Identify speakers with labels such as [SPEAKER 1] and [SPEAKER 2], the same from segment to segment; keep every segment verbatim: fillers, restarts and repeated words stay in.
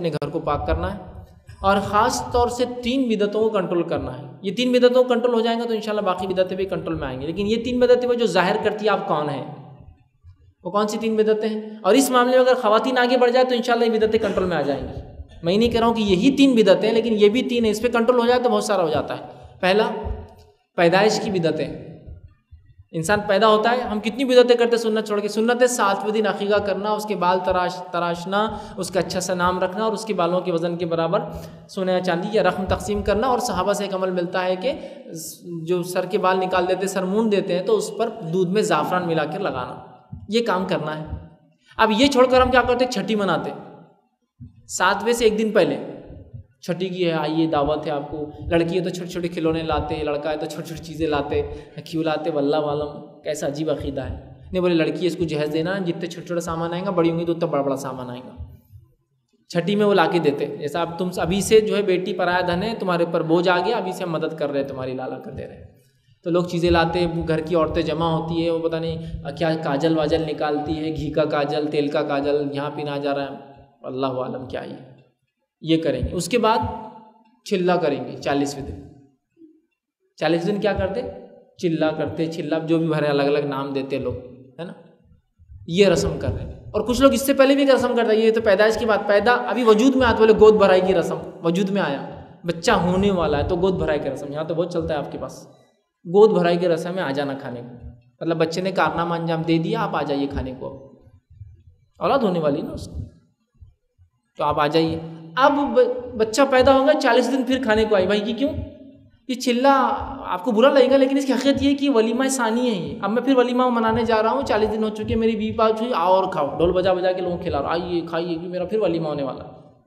[SPEAKER 1] اپنے گھر کو پاک کرنا ہے، اور خاص طور سے تین بدعتوں کو کنٹرول کرنا ہے. یہ تین بدعتوں کو کنٹرول ہو جائیں گے تو انشاءاللہ باقی بدعتیں بھی کنٹرول میں آئیں گی. لیکن یہ تین بدعتیں وہ جو ظاہر کرتی ہے آپ کون ہیں، وہ کون سی تین بدعتیں ہیں؟ اور اس معاملے میں اگر خواتین آگے بڑھ جائے تو انشاءاللہ یہ بدعتیں کنٹرول میں آ جائیں گی. میں نہیں کہہ رہا ہوں کہ یہی تین بدعتیں ہیں، لیکن یہ بھی تین ہیں، اس پہ کنٹرول ہو جائے تو بہت سارا ہو جاتا ہے. پہلا، پیدائش کی بدعتیں. انسان پیدا ہوتا ہے، ہم کتنی بدعتیں کرتے ہیں سنت چھوڑ کے. سنت ہے ساتویں دن عقیقہ کرنا، اس کے بال تراش تراشنا، اس کا اچھا سا نام رکھنا، اور اس کے بالوں کے وزن کے برابر سونے یا چاندی یا رقم تقسیم کرنا. اور صحابہ سے ایک عمل ملتا ہے کہ جو سر کے بال نکال دیتے، سر مونڈ دیتے ہیں، تو اس پر دودھ میں زعفران ملا کر لگانا. یہ کام کرنا ہے. اب یہ چھوڑ کر ہم کیا کرتے ہیں، چھٹی مناتے. ساتویں سے ایک دن پہلے چھٹی کی ہے، آئیے دعوت ہے آپ کو. لڑکی ہے تو چھوٹے چھوٹے کھلونے لاتے، لڑکا ہے تو چھوٹی چھوٹی چیزیں لاتے. کیوں لاتے واللہ عالم، کیسا عجیب عقیدہ ہے. نہیں بولے لڑکی ہے اس کو جہیز دینا، جتنے چھوٹے چھوٹے سامان آئیں گا، بڑی ہوں گی تو اتنا بڑا بڑا سامان آئے گا. چھٹی میں وہ لا کے دیتے. جیسا اب تم ابھی سے جو ہے بیٹی پرایا دھن ہے، تمہارے اوپر بوجھ آ گیا، ابھی سے ہم مدد کر رہے ہیں، تمہاری لالا کر دے رہے ہیں. تو لوگ چیزیں لاتے، گھر کی عورتیں جمع ہوتی ہے، وہ پتہ نہیں کیا کاجل واجل نکالتی ہے، گھی کا کاجل، تیل کا کاجل، یہاں پینا جا رہا ہے، اللہ عالم کیا ہی یہ کریں گے. اس کے بعد چلا کریں گے چالیسویں دن. چالیس دن کیا کرتے، چلا کرتے. چلا جو بھی بھرے الگ الگ نام دیتے لوگ، ہے نا. یہ رسم کر رہے ہیں. اور کچھ لوگ اس سے پہلے بھی ایک رسم کرتے ہیں. یہ تو پیدائش کی بات، پیدا ابھی وجود میں آتے بولے گود بھرائی کی رسم. وجود میں آیا بچہ ہونے والا ہے تو گود بھرائی کی رسم. یہاں تو بہت چلتا ہے آپ کے پاس. گود بھرائی کی رسم ہے آ جانا کھانے کو. مطلب بچے نے کارنامہ انجام دے دیا، آپ آ جائیے کھانے کو. اولاد ہونے والی نا اس کی، تو آپ آ جائیے. اب بچہ پیدا ہوگا، چالیس دن پھر کھانے کو آئی. بھائی یہ کیوں؟ یہ چلا آپ کو برا لگے گا، لیکن اس کی حقیقت یہ ہے کہ ولیمہ ثانی ہے. یہ اب میں پھر ولیمہ منانے جا رہا ہوں، چالیس دن ہو چکے، میری بیوی پاس ہوئی، آؤ اور کھاؤ، ڈھول بجا بجا کے لوگوں کو کھلا رہا، آئیے کھائیے کہ میرا پھر ولیمہ ہونے والا.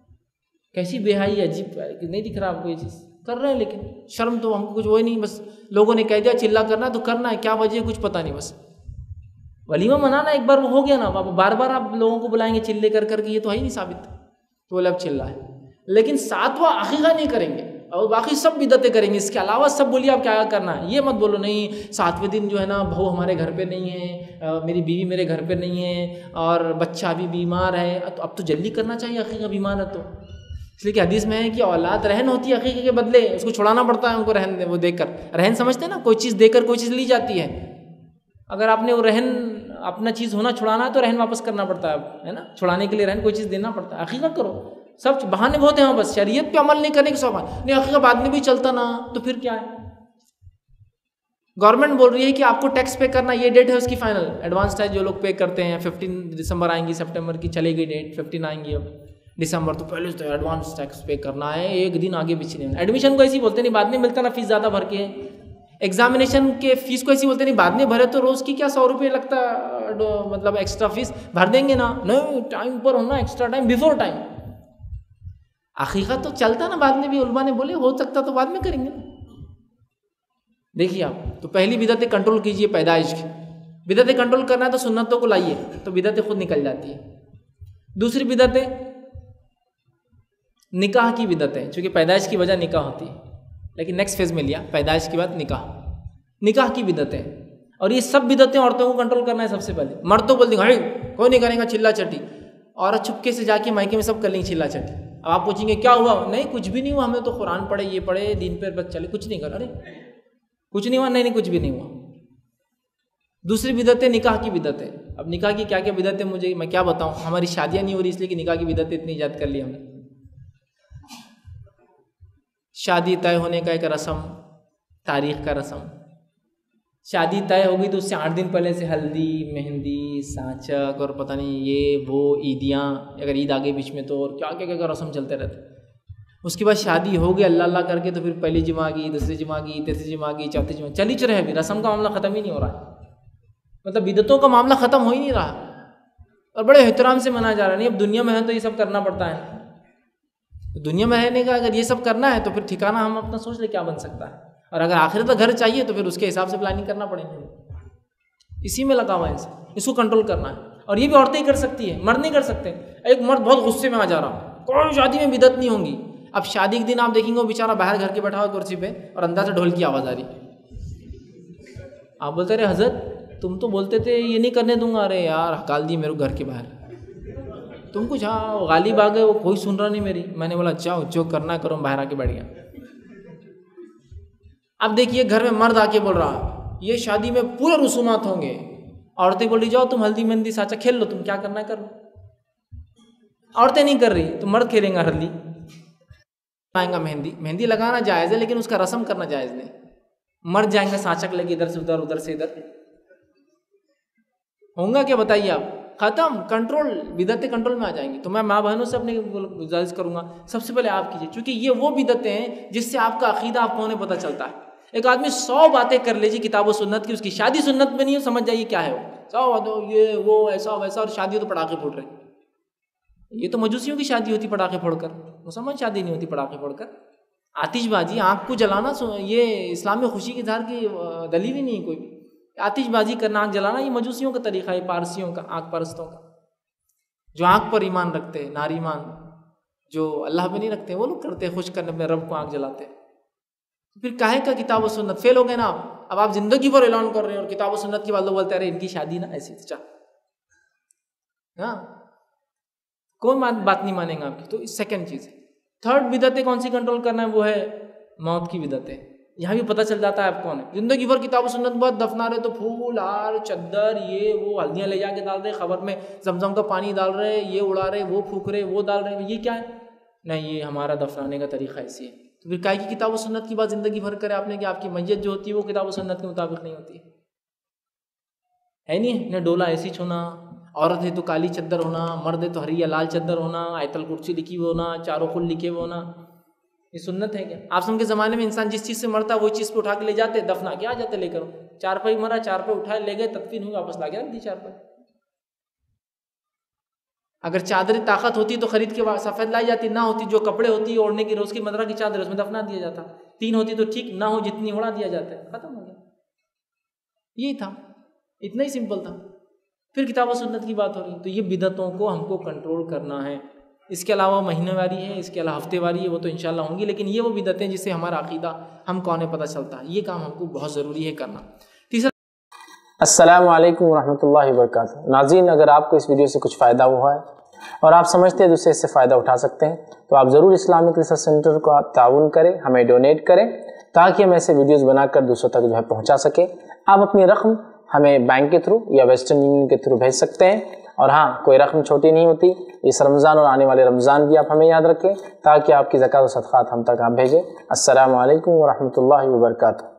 [SPEAKER 1] کیسی بے حیائی عجیب، نہیں دکھ رہا آپ کو یہ چیز کر رہے ہیں. لیکن شرم تو ہم کو کچھ وہی نہیں، بس لوگوں نے کہہ دیا چلا کرنا تو کرنا ہے، کیا وجہ کچھ پتہ نہیں. بس ولیمہ منانا ایک بار وہ ہو گیا نا، بار بار آپ لوگوں کو بلائیں گے چلے کر کر کے، یہ تو ہے ہی نہیں ثابت. تو بولے اب چلا ہے، لیکن ساتواں عقیقہ نہیں کریں گے اور باقی سب بدعتیں کریں گے. اس کے علاوہ سب بولیے آپ کیا کرنا ہے. یہ مت بولو نہیں ساتویں دن جو ہے نا بہو ہمارے گھر پہ نہیں ہے، میری بیوی میرے گھر پہ نہیں ہے، اور بچہ بھی بیمار ہے. تو اب تو جلدی کرنا چاہیے، عقیقہ بیمار ہے تو. اس لیے کہ حدیث میں ہے کہ اولاد رہن ہوتی ہے، عقیقے کے بدلے اس کو چھڑانا پڑتا ہے. ان کو رہن وہ دے کر، رہن سمجھتے ہیں نا، کوئی چیز دے کر کوئی چیز لی جاتی ہے. اگر آپ نے وہ رہن اپنا چیز ہونا چھڑانا ہے تو رہن واپس کرنا پڑتا ہے نا. چھڑانے کے لیے رہن کوئی چیز دینا پڑتا ہے. عقیقہ کرو. سب بہانے بہت ہیں، بس شریعت پہ عمل نہیں کرنے کے سوال نہیں. عقیقہ بعد میں بھی چلتا نا تو پھر کیا ہے. گورنمنٹ بول رہی ہے کہ آپ کو ٹیکس پے کرنا، یہ ڈیٹ ہے اس کی فائنل. ایڈوانس ٹیکس جو لوگ پے کرتے ہیں، ففٹین دسمبر آئیں گی، سپٹمبر کی چلے گئی ڈیٹ، ففٹین آئیں گی اب دسمبر، تو پہلے سے ایڈوانس ٹیکس پے کرنا ہے، ایک دن آگے پیچھے نہیں. ایڈمیشن کو ایسے ہی بولتے نہیں، بعد میں ملتا نا فیس زیادہ بھر کے. ایگزامینیشن کے فیس کو ایسے بولتے نہیں، بعد میں بھرے تو روز کی کیا سو روپئے لگتا مطلب ایکسٹرا فیس بھر دیں گے نا. نہیں ٹائم پر ہونا، ایکسٹرا ٹائم، بیفور ٹائم. عقیقہ تو چلتا نا بعد میں بھی، علماء نے بولے ہو سکتا تو بعد میں کریں گے. دیکھیے آپ تو پہلی بدعتیں کنٹرول کیجئے پیدائش کی. بدعتیں کنٹرول کرنا ہے تو سنتوں کو لائیے تو بدعتیں خود نکل جاتی ہے. دوسری بدعتیں نکاح کی بدعتیں، چونکہ پیدائش کی وجہ نکاح ہوتی ہے، لیکن نیکسٹ فیز میں لیا پیدائش کے بعد نکاح. نکاح کی بدعتیں، اور یہ سب بدعتیں عورتوں کو کنٹرول کرنا ہے سب سے پہلے. مرد تو بول دیں گے کوئی نہیں کرے گا چلا چٹی، عورت چھپکے سے جا کے مائکے میں سب کر لیں گے چلا چٹی. اب آپ پوچھیں گے کیا ہوا؟ نہیں کچھ بھی نہیں ہوا، ہمیں تو قرآن پڑھے، یہ پڑھے، دین پہ بس چلے، کچھ نہیں کر. ارے کچھ نہیں ہوا؟ نہیں نہیں کچھ بھی نہیں ہوا. دوسری بدعتیں نکاح کی بدعتیں. اب نکاح کی کیا کیا بدعتیں مجھے میں کیا بتاؤں، ہماری شادیاں نہیں ہو رہی اس لیے کہ نکاح کی بدعتیں اتنی ایجاد کر لی ہم نے. شادی طے ہونے کا ایک رسم، تاریخ کا رسم. شادی طے ہوگی تو اس سے آٹھ دن پہلے سے ہلدی، مہندی، سانچک اور پتہ نہیں یہ وہ عیدیاں، اگر عید آگے بیچ میں تو اور کیا کیا کیا رسم چلتے رہتے. اس کے بعد شادی ہو گئی اللہ اللہ کر کے تو پھر پہلی جمعہ کی، دوسری جمعہ کی، تیسری جمعہ کی، چوتھی جمعہ چلی چل رہے. ابھی رسم کا معاملہ ختم ہی نہیں ہو رہا ہے، مطلب بدعتوں کا معاملہ ختم ہو ہی نہیں رہا، اور بڑے احترام سے منایا جا رہا ہے. نہیں اب دنیا میں ہے تو یہ سب کرنا پڑتا ہے. دنیا میں رہنے کا اگر یہ سب کرنا ہے تو پھر ٹھکانہ ہم اپنا سوچ لیں کیا بن سکتا ہے. اور اگر آخرت کا گھر چاہیے تو پھر اس کے حساب سے پلاننگ کرنا پڑے گی. اسی میں لگا ہوا ہے انسان، اس کو کنٹرول کرنا ہے. اور یہ بھی عورتیں ہی کر سکتی ہے، مرد نہیں کر سکتے. ایک مرد بہت غصے میں آ جا رہا، کوئی شادی میں بدعت نہیں ہوں گی. اب شادی کے دن آپ دیکھیں گے وہ بیچارہ باہر گھر کے بیٹھا ہوا کرسی پہ اور اندر سے ڈھول کی آواز آ رہی. آپ بولتے رہے حضرت تم تو بولتے تھے یہ نہیں کرنے دوں گا. ارے یار ہکال دی میرے گھر کے باہر. تم کچھ ہاں غالب آ گئے, وہ کوئی سن رہا نہیں میری. میں نے بولا جاؤ جو کرنا کرو, باہر آ کے بیٹھ گیا. اب دیکھیے گھر میں مرد آ کے بول رہا یہ شادی میں پورے رسومات ہوں گے, عورتیں بول رہی جاؤ تم ہلدی مہندی سانچا کھیل لو, تم کیا کرنا ہے کر لو. عورتیں نہیں کر رہی تو مرد کھیلیں گا ہلدی, لگائیں گا مہندی. مہندی لگانا جائز ہے لیکن اس کا رسم کرنا جائز نہیں. مرد جائیں گے سانچک لے کے ادھر سے ادھر ادھر سے ادھر, ہوں گا کیا بتائیے آپ؟ ختم. کنٹرول, بدعتیں کنٹرول میں آ جائیں گی. تو میں ماں بہنوں سے اپنے گزارش کروں گا سب سے پہلے آپ کیجیے, کیونکہ یہ وہ بدعتیں ہیں جس سے آپ کا عقیدہ آپ کو انہیں پتہ چلتا ہے. ایک آدمی سو باتیں کر لیجیے کتاب و سنت کی, اس کی شادی سنت میں نہیں ہو, سمجھ جائیے کیا ہے وہ. سو باتوں یہ وہ ایسا ویسا, اور شادی تو پٹاخے پھوٹ رہے. یہ تو مجوسیوں کی شادی ہوتی پٹاخے پھوڑ کر, مسلمان شادی نہیں ہوتی پٹاخے پھوڑ کر. آتش بازی, آنکھ کو جلانا, یہ اسلام میں خوشی کے اظہار کی دلیل ہی نہیں کوئی بھی. آتش بازی کرنا, آنکھ جلانا, یہ مجوسیوں کا طریقہ ہے, پارسیوں کا, آنکھ پرستوں کا, جو آنکھ پر ایمان رکھتے ہیں, ناریمان, جو اللہ پہ نہیں رکھتے, وہ لوگ کرتے ہیں خوش کرنے اپنے رب کو آنکھ جلاتے ہیں. پھر کاہے کا کتاب و سنت؟ فیل ہو گئے نا آپ. اب آپ زندگی پر اعلان کر رہے ہیں اور کتاب و سنت کے بعد لوگ بولتے ہیں ان کی شادی نا ایسی چاہ, ہاں کوئی بات نہیں مانیں گا آپ کی. تو سیکنڈ چیز ہے. تھرڈ بدعتیں کون سی کنٹرول کرنا ہے, وہ ہے موت کی بدعتیں. یہاں بھی پتہ چل جاتا ہے آپ کون ہے. زندگی بھر کتاب و سنت بعد دفنا رہے تو پھول ہار چادر یہ وہ ہلدیاں لے جا کے ڈال رہے, خبر میں زمزم کا پانی ڈال رہے, یہ اڑا رہے, وہ پھونک رہے, وہ ڈال رہے, یہ کیا ہے؟ نہیں, یہ ہمارا دفنانے کا طریقہ ایسی ہے. تو پھر کاہے کی کتاب و سنت کی بات زندگی بھر کرے آپ نے کہ آپ کی میت جو ہوتی ہے وہ کتاب و سنت کے مطابق نہیں ہوتی ہے نہیں. نہ ڈولا ایسی چھونا, عورت ہے تو کالی چادر ہونا, مرد ہے تو ہری یا لال چادر ہونا, آیت الکرسی لکھی ہوئی ہونا, چاروں کل لکھے ہوئے ہونا, یہ سنت ہے کیا؟ آپ سن کے زمانے میں انسان جس چیز سے مرتا وہی چیز پہ اٹھا کے لے جاتے, دفنا کے آ جاتے لے کر. چار پائی مرا, چار پہ اٹھائے لے گئے, تدفین ہوئی, واپس لا کے رکھ دی چار پائی. اگر چادر طاقت ہوتی تو خرید کے سفید لائی جاتی, نہ ہوتی جو کپڑے ہوتی اوڑھنے کی روز کی مدرہ کی چادر اس میں دفنا دیا جاتا. تین ہوتی تو ٹھیک, نہ ہو جتنی اڑا دیا جاتا ہے, ختم ہو گیا. یہی تھا, اتنا ہی سمپل تھا. پھر کتاب و سنت کی بات ہو رہی, تو یہ بدعتوں کو ہم کو کنٹرول کرنا ہے. اس کے علاوہ مہینے واری ہے, اس کے علاوہ ہفتے واری ہے, وہ تو انشاءاللہ ہوں گی, لیکن یہ وہ بدعتیں جس سے ہمارا عقیدہ ہم کو انہیں پتہ چلتا ہے. یہ کام ہم کو بہت ضروری ہے کرنا. تیسرا,
[SPEAKER 2] السلام علیکم ورحمۃ اللہ وبرکاتہ. ناظرین, اگر آپ کو اس ویڈیو سے کچھ فائدہ ہوا ہے اور آپ سمجھتے ہیں دوسرے اس سے فائدہ اٹھا سکتے ہیں تو آپ ضرور اسلامک ریسرچ سینٹر کو تعاون کریں, ہمیں ڈونیٹ کریں تاکہ ہم ایسے ویڈیوز بنا کر دوسروں تک جو ہے پہنچا سکیں. آپ اپنی رقم ہمیں بینک کے تھرو یا ویسٹرن یونین کے تھرو بھیج سکتے ہیں. اور ہاں, کوئی رقم چھوٹی نہیں ہوتی. اس رمضان اور آنے والے رمضان بھی آپ ہمیں یاد رکھیں تاکہ آپ کی زکوٰۃ و صدقات ہم تک آپ بھیجیں. السلام علیکم ورحمۃ اللہ وبرکاتہ.